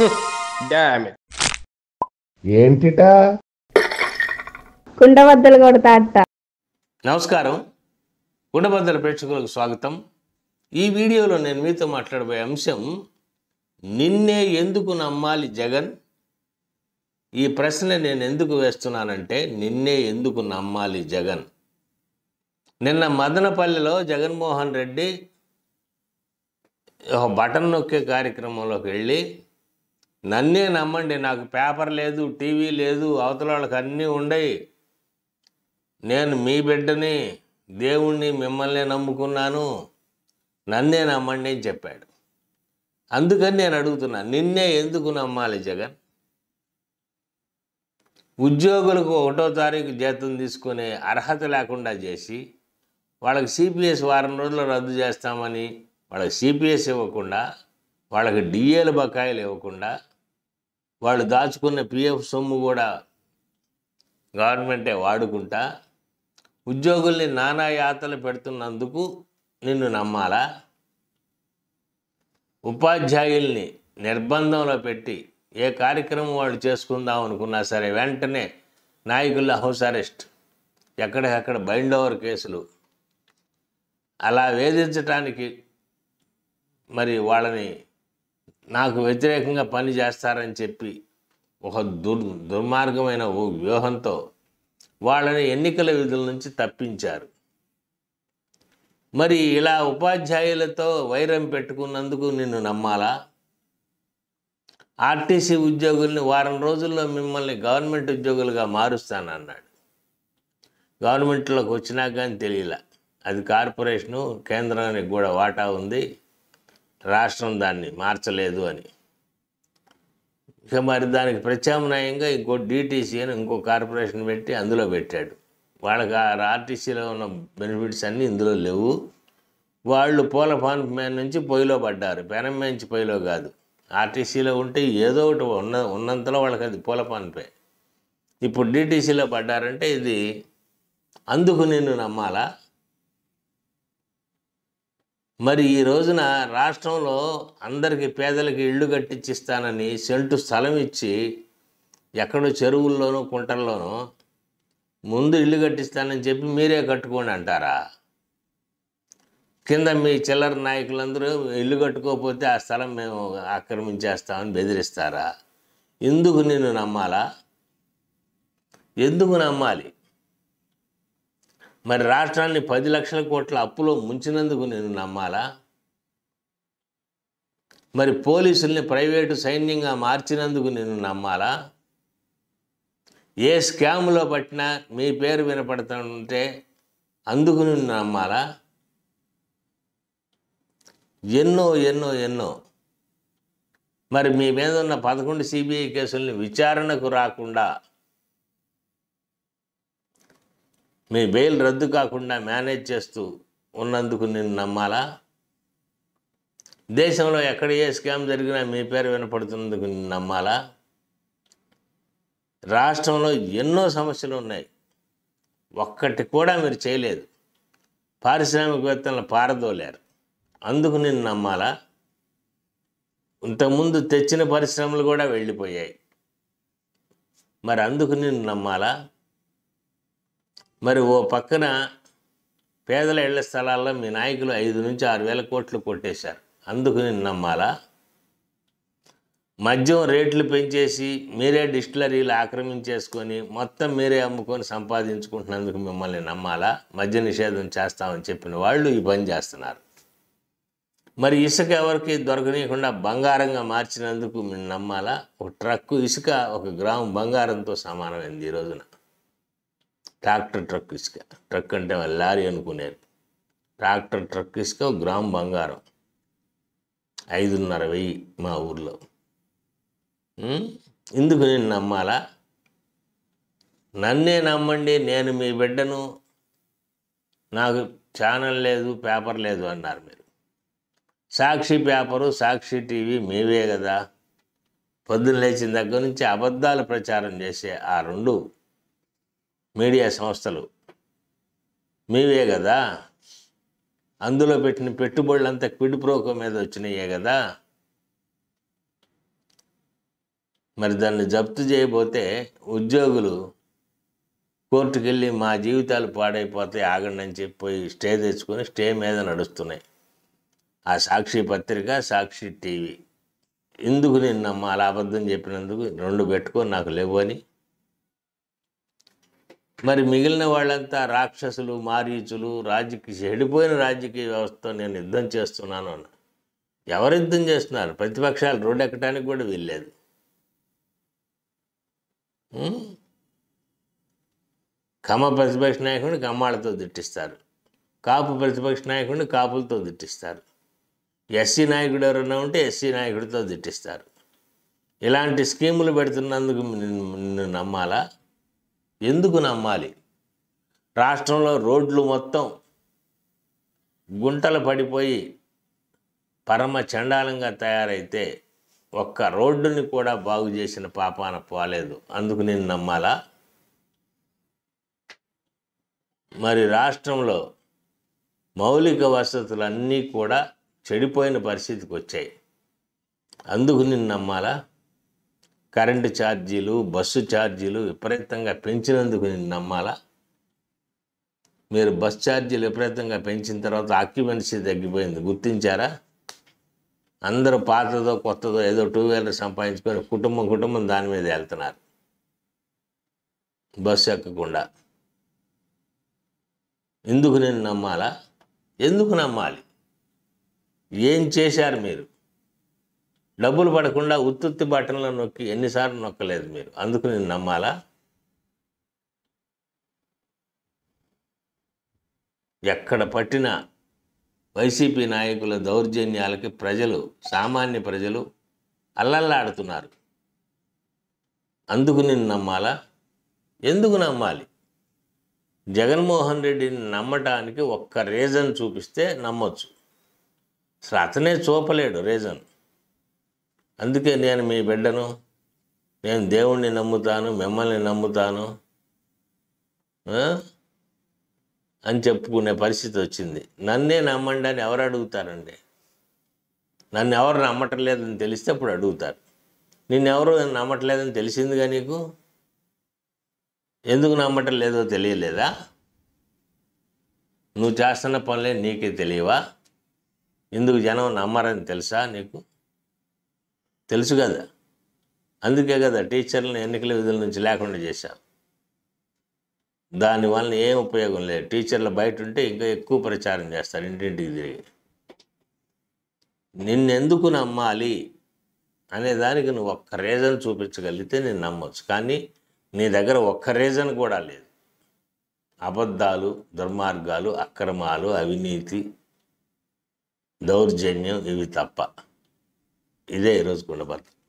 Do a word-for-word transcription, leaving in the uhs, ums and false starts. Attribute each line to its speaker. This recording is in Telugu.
Speaker 1: Damn it.
Speaker 2: ఏంటిటా
Speaker 3: కుండబద్దలు కొడతా అట్ట.
Speaker 4: నమస్కారం, కుండబద్దల ప్రేక్షకులకు స్వాగతం. ఈ వీడియోలో నేను మీతో మాట్లాడబోయే అంశం నిన్నే ఎందుకు నమ్మాలి జగన్. ఈ ప్రశ్న నేను ఎందుకు వేస్తున్నానంటే నిన్నే ఎందుకు నమ్మాలి జగన్. నిన్న మదనపల్లిలో జగన్మోహన్ రెడ్డి ఒక బటన్ నొక్కే కార్యక్రమంలోకి వెళ్ళి నన్నే నమ్మండి, నాకు పేపర్ లేదు, టీవీ లేదు, అవతల వాళ్ళకి అన్నీ ఉండయి, నేను మీ బిడ్డని, దేవుణ్ణి, మిమ్మల్ని నమ్ముకున్నాను, నన్నే నమ్మండి అని చెప్పాడు. అందుకని నేను అడుగుతున్నా, నిన్నే ఎందుకు నమ్మాలి జగన్. ఉద్యోగులకు ఒకటో తారీఖు జీతం తీసుకునే అర్హత లేకుండా చేసి వాళ్ళకి సిపిఎస్ వారం రోజులు రద్దు చేస్తామని వాళ్ళకి సిపిఎస్ ఇవ్వకుండా, వాళ్ళకి డిఏలు బకాయిలు ఇవ్వకుండా, వాళ్ళు దాచుకున్న పిఎఫ్ సొమ్ము కూడా గవర్నమెంటే వాడుకుంటా ఉద్యోగుల్ని నానా యాతలు పెడుతున్నందుకు నిన్ను నమ్మాలా? ఉపాధ్యాయుల్ని నిర్బంధంలో పెట్టి ఏ కార్యక్రమం వాళ్ళు చేసుకుందాం అనుకున్నా సరే వెంటనే నాయకుల హౌస్ అరెస్ట్, ఎక్కడికక్కడ బైండ్ ఓవర్ కేసులు, అలా వేధించటానికి మరి వాళ్ళని నాకు వ్యతిరేకంగా పని చేస్తారని చెప్పి ఒక దుర్ దుర్మార్గమైన ఓ వ్యూహంతో వాళ్ళని ఎన్నికల విధుల నుంచి తప్పించారు. మరి ఇలా ఉపాధ్యాయులతో వైరం పెట్టుకున్నందుకు నిన్ను నమ్మాలా? ఆర్టీసీ ఉద్యోగుల్ని వారం రోజుల్లో మిమ్మల్ని గవర్నమెంట్ ఉద్యోగులుగా మారుస్తానన్నాడు. గవర్నమెంట్లోకి వచ్చినా కానీ తెలియలే, అది కార్పొరేషను, కేంద్రానికి కూడా వాటా ఉంది, రాష్ట్రం దాన్ని మార్చలేదు అని. ఇక మరి దానికి ప్రత్యామ్నాయంగా ఇంకో డిటీసీ అని ఇంకో కార్పొరేషన్ పెట్టి అందులో పెట్టాడు. వాళ్ళకి ఆ ఆర్టీసీలో ఉన్న బెనిఫిట్స్ అన్నీ ఇందులో లేవు. వాళ్ళు పూల పాన్ మీద నుంచి పొయ్యిలో పడ్డారు, పెనం నుంచి పొయ్యిలో కాదు. ఆర్టీసీలో ఉంటే ఏదో ఒకటి ఉన్న ఉన్నంతలో వాళ్ళకి అది పూల పాన్పే. ఇప్పుడు డిటీసీలో పడ్డారంటే ఇది అందుకు నిన్ను నమ్మాలా? మరి ఈ రోజున రాష్ట్రంలో అందరికీ పేదలకి ఇళ్ళు కట్టించిస్తానని సెంటు స్థలం ఇచ్చి ఎక్కడో చెరువుల్లోనూ కుంటల్లోనూ ముందు ఇల్లు కట్టిస్తానని చెప్పి మీరే కట్టుకోండి అంటారా? కింద మీ చిల్లర నాయకులందరూ ఇల్లు కట్టుకోకపోతే ఆ స్థలం మేము ఆక్రమించేస్తామని బెదిరిస్తారా? ఎందుకు నిన్ను నమ్మాలా? ఎందుకు నమ్మాలి? మరి రాష్ట్రాన్ని పది లక్షల కోట్ల అప్పులో ముంచినందుకు నేను నమ్మాలా? మరి పోలీసుల్ని ప్రైవేటు సైన్యంగా మార్చినందుకు నేను నమ్మాలా? ఏ స్కామ్లో పట్టినా మీ పేరు వినపడుతుంటే అందుకు నేను నమ్మాలా? ఎన్నో ఎన్నో ఎన్నో మరి మీ మీద ఉన్న పదకొండు సిబిఐ కేసుల్ని విచారణకు రాకుండా, మీ బెయిల్ రద్దు కాకుండా మేనేజ్ చేస్తూ ఉన్నందుకు నేను నమ్మాలా? దేశంలో ఎక్కడ ఏ స్కామ్ జరిగినా మీ పేరు వినపడుతున్నందుకు నేను నమ్మాలా? రాష్ట్రంలో ఎన్నో సమస్యలు ఉన్నాయి, ఒక్కటి కూడా మీరు చేయలేదు. పారిశ్రామికవేత్తలను పారదోలారు, అందుకు నేను నమ్మాలా? ఇంతకుముందు తెచ్చిన పరిశ్రమలు కూడా వెళ్ళిపోయాయి, మరి అందుకు నేను నమ్మాలా? మరి ఓ పక్కన పేదల ఇళ్ల స్థలాల్లో మీ నాయకులు ఐదు నుంచి ఆరు వేల కోట్లు కొట్టేశారు, అందుకు నేను నమ్మాలా? మద్యం రేట్లు పెంచేసి మీరే డిస్టిలరీలు ఆక్రమించేసుకొని మొత్తం మీరే అమ్ముకొని సంపాదించుకుంటున్నందుకు మిమ్మల్ని నమ్మాలా? మద్య నిషేధం చేస్తామని చెప్పిన వాళ్ళు ఈ పని చేస్తున్నారు. మరి ఇసుక ఎవరికి దొరకనీయకుండా బంగారంగా మార్చినందుకు మీరు నమ్మాలా? ఒక ట్రక్కు ఇసుక ఒక గ్రాము బంగారంతో సమానమైంది ఈ రోజున. ట్రాక్టర్ ట్రక్ ఇసుక, ట్రక్ అంటే లారీ అనుకునేది, ట్రాక్టర్ ట్రక్ ఇసుక ఒక గ్రాము బంగారం ఐదున్నర వెయ్యి మా ఊర్లో. ఇందుకు నేను నమ్మాలా? నన్నే నమ్మండి, నేను మీ బిడ్డను, నాకు ఛానల్ లేదు, పేపర్ లేదు అన్నారు మీరు. సాక్షి పేపరు, సాక్షి టీవీ మీవే కదా. పొద్దున్న లేచిన దగ్గర నుంచి అబద్ధాలు ప్రచారం చేసే ఆ రెండు మీడియా సంస్థలు మీవే కదా. అందులో పెట్టిన పెట్టుబడులంతా క్విడ్ ప్రోకో మీద వచ్చినాయే కదా. మరి దాన్ని జప్తు చేయబోతే ఉద్యోగులు కోర్టుకు వెళ్ళి మా జీవితాలు పాడైపోతాయి ఆగండి అని చెప్పి స్టే తెచ్చుకొని స్టే మీద నడుస్తున్నాయి. ఆ సాక్షి పత్రిక, సాక్షి టీవీ. ఎందుకు నేను నమ్మాలి? అబద్ధం చెప్పినందుకు రెండు పెట్టుకొని నాకు లేవు అని. మరి మిగిలిన వాళ్ళంతా రాక్షసులు, మారీచులు, రాజకీయ చెడిపోయిన రాజకీయ వ్యవస్థతో నేను యుద్ధం చేస్తున్నాను అన్న. ఎవరు యుద్ధం చేస్తున్నారు? ప్రతిపక్షాలు రోడ్డు ఎక్కడానికి కూడా వీల్లేదు. కమ్మ ప్రతిపక్ష నాయకుడిని కమ్మాళ్ళతో తిట్టిస్తారు, కాపు ప్రతిపక్ష నాయకుడిని కాపులతో తిట్టిస్తారు, ఎస్సీ నాయకుడు ఎవరైనా ఉంటే ఎస్సీ నాయకుడితో తిట్టిస్తారు. ఇలాంటి స్కీములు పెడుతున్నందుకు నిన్ను నమ్మాలా? ఎందుకు నమ్మాలి? రాష్ట్రంలో రోడ్లు మొత్తం గుంటలు పడిపోయి పరమ చండాలంగా తయారైతే ఒక్క రోడ్డుని కూడా బాగు చేసిన పాపాన పోలేదు. అందుకు నేను నమ్మాలా? మరి రాష్ట్రంలో మౌలిక వసతులన్నీ కూడా చెడిపోయిన పరిస్థితికి వచ్చాయి. అందుకు నేను నమ్మాలా? కరెంటు ఛార్జీలు, బస్సు ఛార్జీలు విపరీతంగా పెంచినందుకు నేను నమ్మాలా? మీరు బస్ ఛార్జీలు విపరీతంగా పెంచిన తర్వాత ఆక్యుపెన్సీ తగ్గిపోయింది, గుర్తించారా? అందరూ పాతదో కొత్తదో ఏదో టూ వీలర్ సంపాదించుకొని కుటుంబం కుటుంబం దాని మీద వెళ్తున్నారు, బస్సు ఎక్కకుండా. ఎందుకు నేను నమ్మాలా? ఎందుకు నమ్మాలి? ఏం చేశారు మీరు? డబ్బులు పడకుండా ఉత్తుత్తి బటన్లో నొక్కి ఎన్నిసార్లు నొక్కలేదు మీరు. అందుకు నేను నమ్మాలా? ఎక్కడ పట్టినా వైసీపీ నాయకుల దౌర్జన్యాలకి ప్రజలు, సామాన్య ప్రజలు అల్లల్లాడుతున్నారు. అందుకు నేను నమ్మాలా? ఎందుకు నమ్మాలి? జగన్మోహన్ రెడ్డిని నమ్మటానికి ఒక్క రీజన్ చూపిస్తే నమ్మొచ్చు. అసలు అతనే చూపలేడు రీజన్. అందుకే నేను మీ బిడ్డను, నేను దేవుణ్ణి నమ్ముతాను, మిమ్మల్ని నమ్ముతాను అని చెప్పుకునే పరిస్థితి వచ్చింది. నన్నే నమ్మండి అని ఎవరు అడుగుతారండి? నన్ను ఎవరు నమ్మటం లేదని తెలిస్తే అప్పుడు అడుగుతారు. నిన్నెవరు నమ్మట్లేదని తెలిసిందిగా నీకు, ఎందుకు నమ్మటం లేదో తెలియలేదా? నువ్వు చేస్తున్న పనులే నీకే తెలియవా? ఎందుకు జనం నమ్మరని తెలుసా నీకు? తెలుసు కదా. అందుకే కదా టీచర్లను ఎన్నికల విధుల నుంచి లేకుండా చేశావు. దానివల్ల ఏం ఉపయోగం లేదు. టీచర్లు బయట ఉంటే ఇంకా ఎక్కువ ప్రచారం చేస్తారు ఇంటింటికి తిరిగి. నిన్నెందుకు నమ్మాలి అనే దానికి నువ్వు ఒక్క రీజన్ చూపించగలిగితే నేను నమ్మొచ్చు. కానీ నీ దగ్గర ఒక్క రీజన్ కూడా లేదు. అబద్ధాలు, దుర్మార్గాలు, అక్రమాలు, అవినీతి, దౌర్జన్యం, ఇవి తప్ప. ఇదే ఈరోజు కుండబద్దలు.